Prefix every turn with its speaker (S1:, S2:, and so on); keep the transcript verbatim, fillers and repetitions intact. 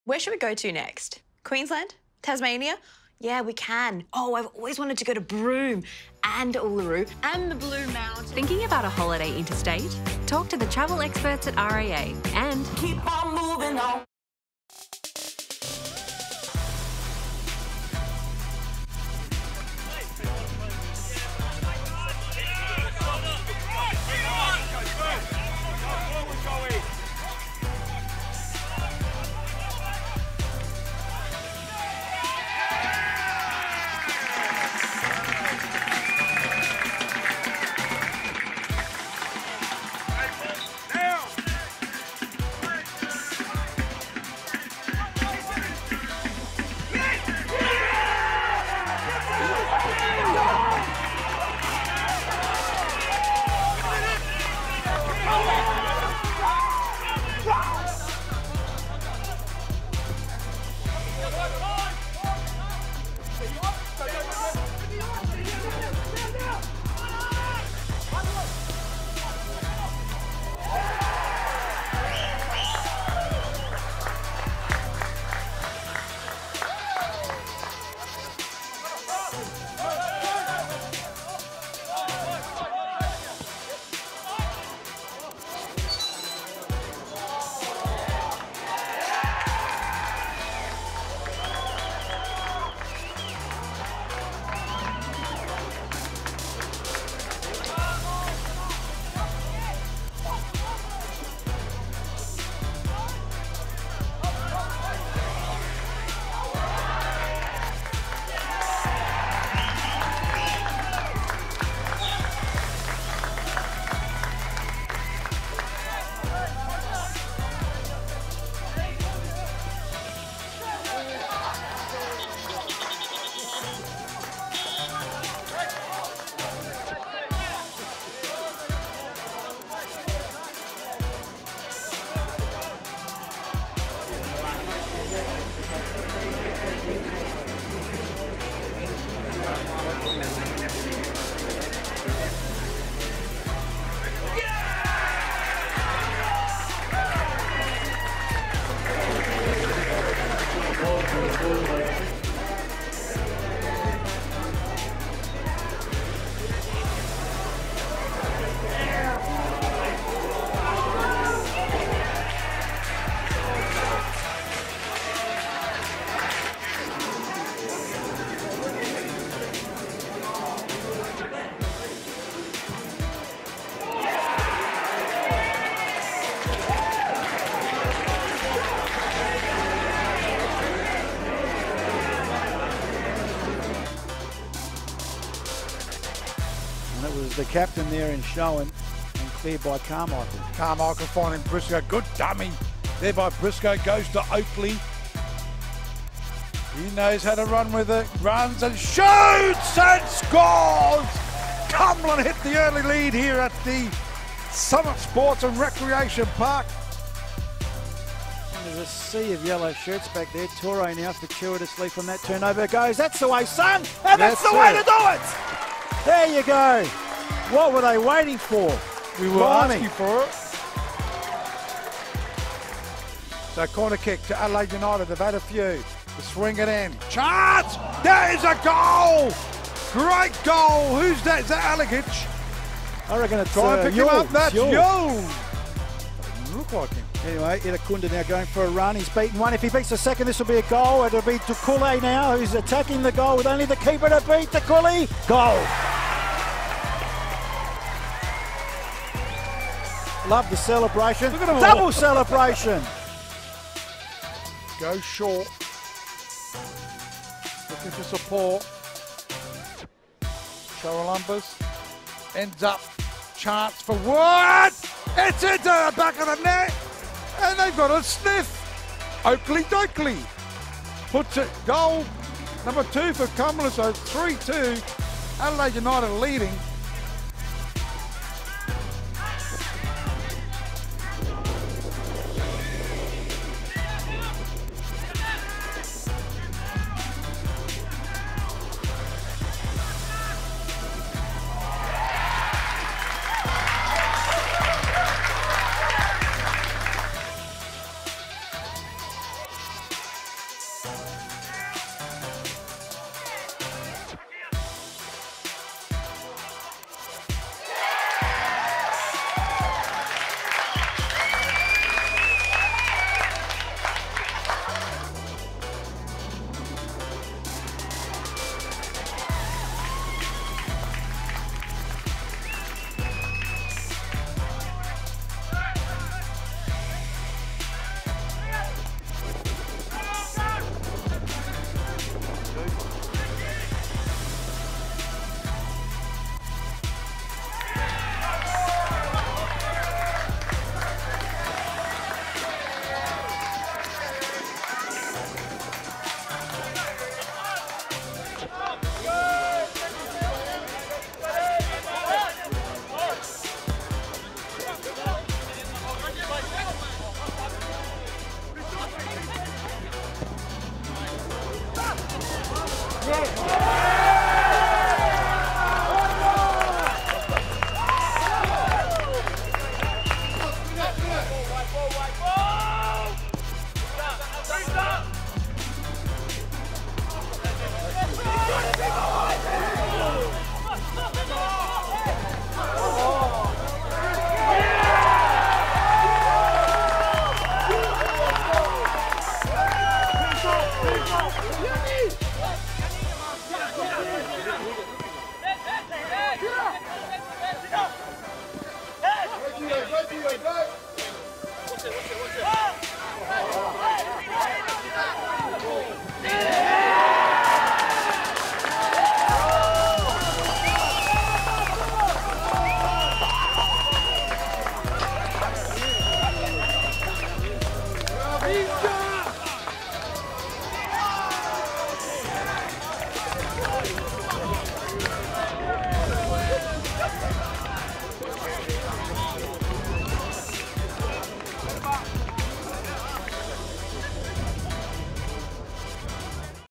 S1: Where should we go to next? Queensland? Tasmania? Yeah, we can. Oh, I've always wanted to go to Broome and Uluru and the Blue Mountains.
S2: Thinking about a holiday interstate? Talk to the travel experts at R A A and
S3: keep on moving on.
S4: The captain there in Showen and cleared by Carmichael.
S5: Carmichael finding Briscoe. Good dummy. There by Briscoe, goes to Oakley. He knows how to run with it. Runs and shoots and scores! Cumberland hit the early lead here at the Summit Sports and Recreation Park.
S4: And there's a sea of yellow shirts back there. Toure now fortuitously from that turnover goes. That's the way, son! And that's, that's the way it. to do it! There you go. What were they waiting for?
S5: We were Blimey. asking for it. So corner kick to Adelaide United. They've had a few. To swing it in. Chance! That is a goal! Great goal. Who's that? Is that Alagic?
S4: I reckon it's
S5: Try and
S4: uh,
S5: pick
S4: Yull.
S5: him up. That's
S4: Yull.
S5: Yull. Doesn't look like him.
S4: Anyway, Irankunda now going for a run. He's beaten one. If he beats the second, this will be a goal. It'll be Dukuly now, who's attacking the goal with only the keeper to beat. Dukuly. Goal. Love the celebration.
S5: Look at them
S4: Double
S5: all.
S4: celebration.
S5: Go short. Looking for support. Charalumbers ends up. Chance for what? It's into the back of the net. And they've got a sniff. Oakley Dokley puts it. Goal number two for Cumberland. So three two. Adelaide United leading.
S4: again.